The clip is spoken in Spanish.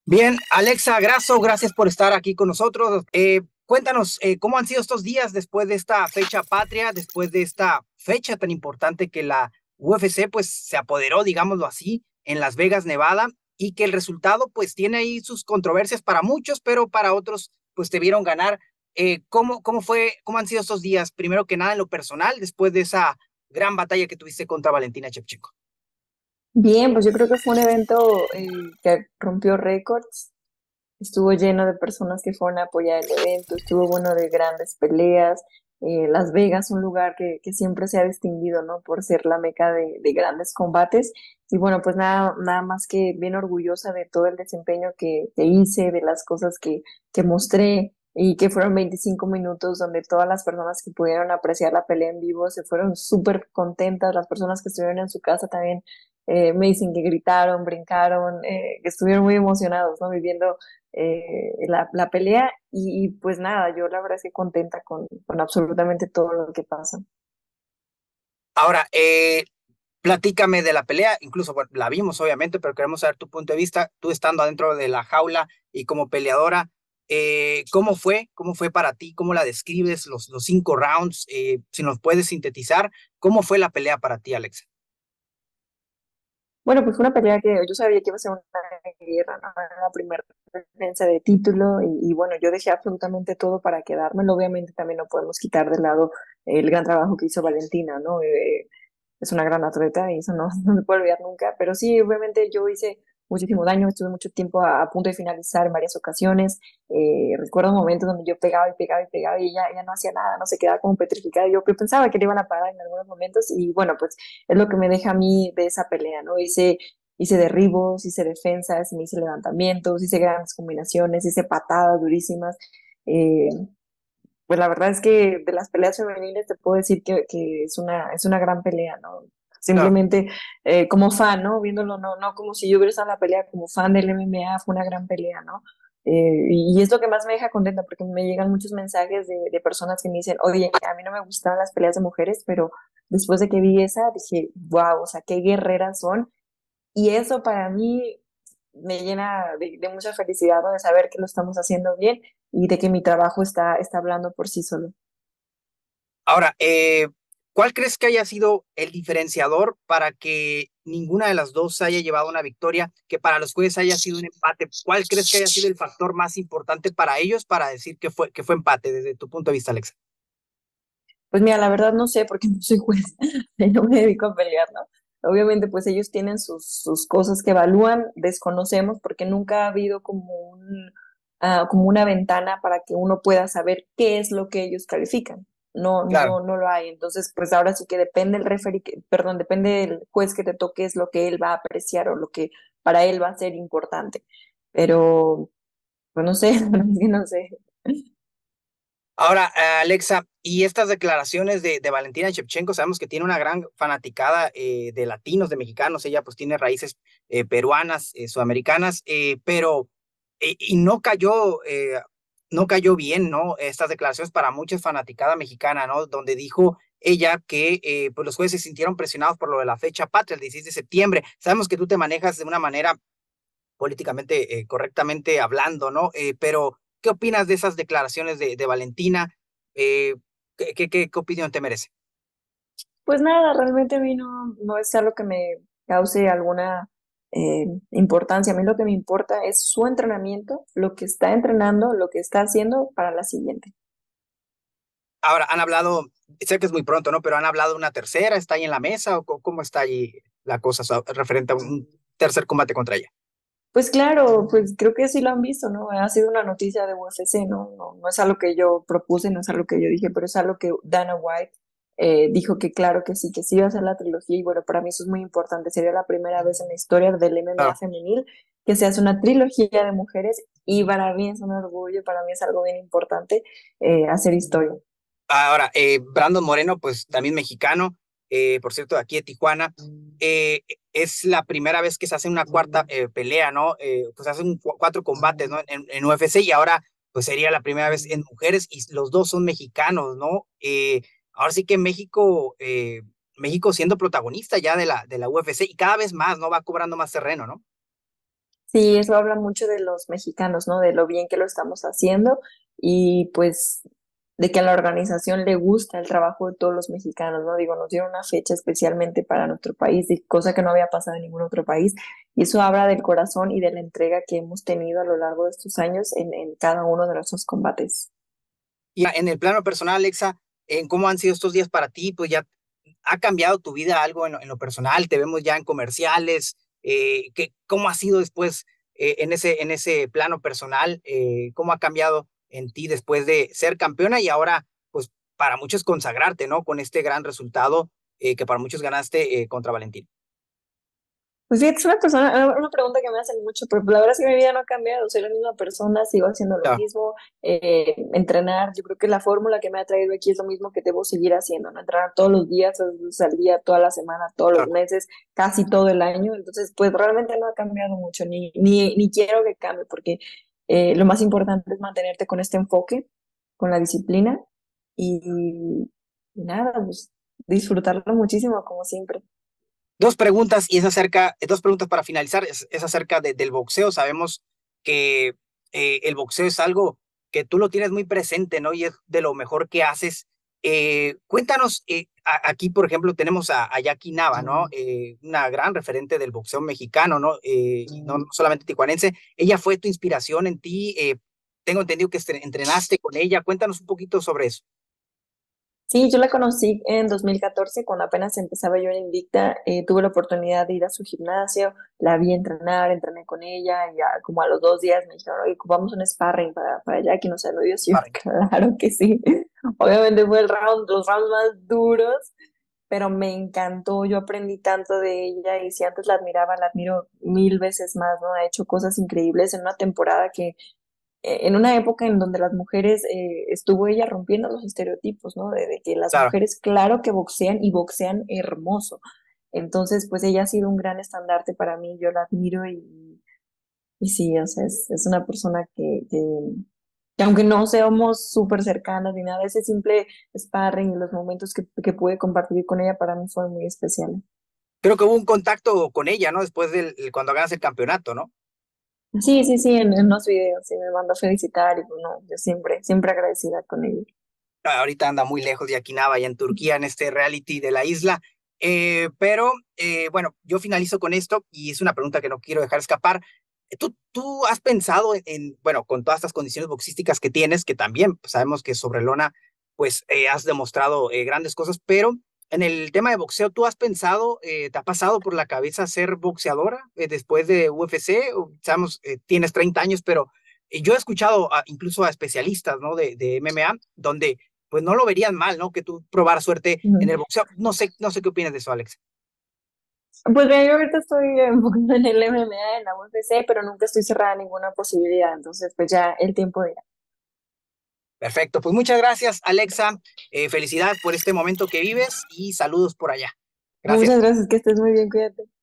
Bien, Alexa Grasso, gracias por estar aquí con nosotros. Cuéntanos, ¿cómo han sido estos días después de esta fecha patria, después de esta fecha tan importante que la UFC pues se apoderó, digámoslo así, en Las Vegas, Nevada, y que el resultado pues tiene ahí sus controversias para muchos, pero para otros pues te vieron ganar. ¿Cómo han sido estos días? Primero que nada en lo personal, después de esa gran batalla que tuviste contra Valentina Shevchenko. Bien, pues yo creo que fue un evento que rompió récords. Estuvo lleno de personas que fueron a apoyar el evento, estuvo bueno de grandes peleas. Las Vegas, un lugar que siempre se ha distinguido, ¿no? Por ser la meca de grandes combates. Y bueno, pues nada más que bien orgullosa de todo el desempeño que hice, de las cosas que mostré y que fueron 25 minutos donde todas las personas que pudieron apreciar la pelea en vivo se fueron súper contentas. Las personas que estuvieron en su casa también me dicen que gritaron, brincaron, que estuvieron muy emocionados, ¿no? Viviendo la pelea y pues nada, yo la verdad es que contenta con absolutamente todo lo que pasa. Ahora, platícame de la pelea, incluso bueno, la vimos obviamente, pero queremos saber tu punto de vista, tú estando adentro de la jaula y como peleadora, ¿cómo fue? ¿Cómo fue para ti? ¿Cómo la describes los 5 rounds? Si nos puedes sintetizar, ¿cómo fue la pelea para ti, Alexa? Bueno, pues fue una pelea que yo sabía que iba a ser una guerra, ¿no? Era la primera defensa de título y bueno, yo dejé absolutamente todo para quedármelo. Obviamente también no podemos quitar de lado el gran trabajo que hizo Valentina, ¿no? Es una gran atleta y eso no, no se puede olvidar nunca, pero sí, obviamente yo hice muchísimo daño, estuve mucho tiempo a punto de finalizar en varias ocasiones. Recuerdo momentos donde yo pegaba y pegaba y pegaba y ella no hacía nada, no se quedaba como petrificada. Yo pensaba que le iban a parar en algunos momentos y bueno, pues es lo que me deja a mí de esa pelea, ¿no? Hice derribos, hice defensas, me hice levantamientos, hice grandes combinaciones, hice patadas durísimas. Eh, pues la verdad es que de las peleas femeniles te puedo decir que es una gran pelea, ¿no? Claro. Simplemente como fan, ¿no? Viéndolo, no como si yo hubiera estado en la pelea, como fan del MMA, fue una gran pelea, ¿no? Y es lo que más me deja contenta porque me llegan muchos mensajes de personas que me dicen, oye, a mí no me gustaban las peleas de mujeres, pero después de que vi esa, dije, wow, o sea, qué guerreras son. Y eso para mí me llena de mucha felicidad, ¿no? De saber que lo estamos haciendo bien y de que mi trabajo está hablando por sí solo. Ahora, ¿cuál crees que haya sido el diferenciador para que ninguna de las dos se haya llevado una victoria, que para los jueces haya sido un empate? ¿Cuál crees que haya sido el factor más importante para ellos para decir que fue empate desde tu punto de vista, Alexa? Pues mira, la verdad no sé porque no soy juez, no me dedico a pelear, ¿no? Obviamente, pues ellos tienen sus cosas que evalúan, desconocemos porque nunca ha habido como una ventana para que uno pueda saber qué es lo que ellos califican. Claro. No lo hay. Entonces, pues ahora sí que depende el referee, perdón, depende del juez que te toque, es lo que él va a apreciar o lo que para él va a ser importante. Pero, pues no sé, la verdad es que no sé. Ahora, Alexa, y estas declaraciones de Valentina Shevchenko, sabemos que tiene una gran fanaticada de latinos, de mexicanos, ella pues tiene raíces peruanas, sudamericanas, pero y no cayó bien, ¿no? Estas declaraciones para muchas fanaticada mexicana, ¿no? Donde dijo ella que pues los jueces se sintieron presionados por lo de la fecha patria, el 16 de septiembre. Sabemos que tú te manejas de una manera políticamente correctamente hablando, ¿no? Pero, ¿qué opinas de esas declaraciones de Valentina? Eh, ¿Qué opinión te merece? Pues nada, realmente a mí no es algo que me cause alguna importancia. A mí lo que me importa es su entrenamiento, lo que está entrenando, lo que está haciendo para la siguiente. Ahora, han hablado, sé que es muy pronto, ¿no? Pero han hablado de una tercera, ¿está ahí en la mesa o cómo está ahí la cosa referente a un tercer combate contra ella? Pues claro, pues creo que sí lo han visto, ¿no? Ha sido una noticia de UFC, ¿no? No es algo que yo propuse, no es algo que yo dije, pero es algo que Dana White dijo que claro que sí iba a ser la trilogía y bueno, para mí eso es muy importante. Sería la primera vez en la historia del MMA Claro. femenil que se hace una trilogía de mujeres y para mí es un orgullo, para mí es algo bien importante hacer historia. Ahora, Brandon Moreno, pues también mexicano, por cierto, de aquí de Tijuana, es la primera vez que se hace una cuarta pelea, ¿no? Pues hacen 4 combates, ¿no? En UFC y ahora, pues sería la primera vez en mujeres y los dos son mexicanos, ¿no? Ahora sí que México siendo protagonista ya de la UFC y cada vez más, ¿no? Va cobrando más terreno, ¿no? Sí, eso habla mucho de los mexicanos, ¿no? De lo bien que lo estamos haciendo y pues de que a la organización le gusta el trabajo de todos los mexicanos, ¿no? Digo, nos dieron una fecha especialmente para nuestro país, y cosa que no había pasado en ningún otro país, y eso habla del corazón y de la entrega que hemos tenido a lo largo de estos años en cada uno de nuestros combates. Y en el plano personal, Alexa, ¿en cómo han sido estos días para ti? Pues ya ha cambiado tu vida algo en lo personal, te vemos ya en comerciales, ¿cómo ha sido después en ese plano personal? ¿Cómo ha cambiado en ti después de ser campeona y ahora, pues para muchos consagrarte, ¿no? Con este gran resultado que para muchos ganaste contra Valentín. Pues fíjate, es una pregunta que me hacen mucho, pero la verdad es que mi vida no ha cambiado, soy la misma persona, sigo haciendo lo Claro, mismo, entrenar, yo creo que la fórmula que me ha traído aquí es lo mismo que debo seguir haciendo, ¿no? Entrenar todos los días, 2 veces al día, toda la semana, todos los claro. meses, casi todo el año, entonces pues realmente no ha cambiado mucho, ni quiero que cambie, porque lo más importante es mantenerte con este enfoque, con la disciplina y nada, pues disfrutarlo muchísimo como siempre. Dos preguntas y es acerca, dos preguntas para finalizar, es acerca del boxeo. Sabemos que el boxeo es algo que tú lo tienes muy presente, ¿no? Y es de lo mejor que haces. Cuéntanos, aquí, por ejemplo, tenemos a Jackie Nava, ¿no? Una gran referente del boxeo mexicano, ¿no? Y no solamente tijuanense. Ella fue tu inspiración en ti. Tengo entendido que entrenaste con ella. Cuéntanos un poquito sobre eso. Sí, yo la conocí en 2014 cuando apenas empezaba yo en Invicta. Tuve la oportunidad de ir a su gimnasio, la vi entrenar, entrené con ella y ya como a los 2 días me dijeron, oye, vamos a un sparring para Jackie, no sé, lo dio, sí, yo, claro que sí. Obviamente fue los rounds más duros, pero me encantó, yo aprendí tanto de ella y si antes la admiraba, la admiro 1000 veces más, ¿no? Ha hecho cosas increíbles en una temporada que en una época en donde las mujeres, estuvo ella rompiendo los estereotipos, ¿no? De que las Claro. mujeres, claro que boxean y boxean hermoso. Entonces, pues ella ha sido un gran estandarte para mí, yo la admiro y sí, o sea, es una persona que aunque no seamos súper cercanas ni nada, ese simple sparring y los momentos que pude compartir con ella para mí fueron muy especiales. Creo que hubo un contacto con ella, ¿no? Después cuando ganas el campeonato, ¿no? Sí, sí, sí, en unos videos, sí, me mandó a felicitar y bueno, yo siempre, siempre agradecida con ella. Ahorita anda muy lejos de Akinaba, allá en Turquía, en este reality de la isla. Pero bueno, yo finalizo con esto y es una pregunta que no quiero dejar escapar. ¿Tú has pensado bueno, con todas estas condiciones boxísticas que tienes, que también pues, sabemos que sobre lona, pues has demostrado grandes cosas, pero en el tema de boxeo, ¿tú has pensado, te ha pasado por la cabeza ser boxeadora después de UFC? Sabemos, tienes 30 años, pero yo he escuchado incluso a especialistas, ¿no? De MMA, donde pues no lo verían mal, ¿no? Que tú probaras suerte en el Ujú. boxeo. No sé qué opinas de eso, Alex. Pues mira, yo ahorita estoy enfocada en el MMA, en la UFC, pero nunca estoy cerrada a ninguna posibilidad, entonces pues ya el tiempo dirá. Perfecto, pues muchas gracias, Alexa. Felicidades por este momento que vives y saludos por allá. Muchas Gracias. gracias, que estés muy bien, cuídate.